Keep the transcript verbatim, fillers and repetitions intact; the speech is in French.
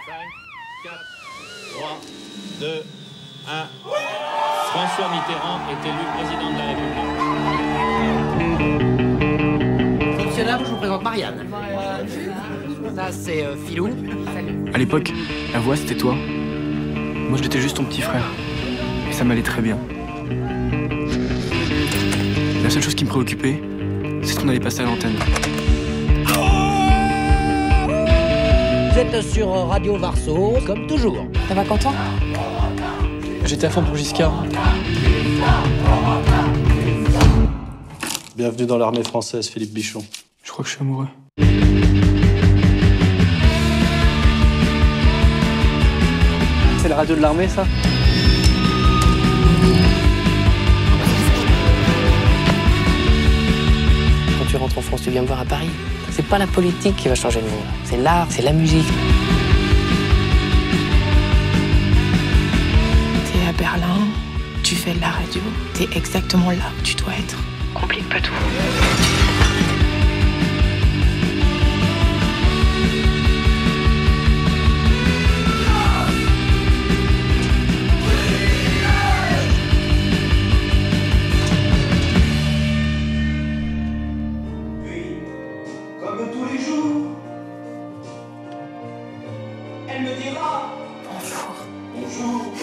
cinq, quatre, trois, deux, un. François Mitterrand est élu président de la République. Fonctionnaire, je vous présente Marianne. Ça, c'est euh, Philou. Salut. À l'époque, la voix, c'était toi. Moi, j'étais juste ton petit frère. Et ça m'allait très bien. La seule chose qui me préoccupait, c'est qu'on allait passer à l'antenne. Vous êtes sur Radio Varso, comme toujours. Ça va, Quentin? J'étais à fond pour Giscard. Bienvenue dans l'armée française, Philippe Bichon. Je crois que je suis amoureux. C'est la radio de l'armée, ça? Quand tu rentres en France, tu viens me voir à Paris. C'est pas la politique qui va changer le monde. C'est l'art, c'est la musique. T'es à Berlin, tu fais de la radio, t'es exactement là où tu dois être. Complique pas tout. Comme tous les jours, elle me dira Bonjour. bonjour.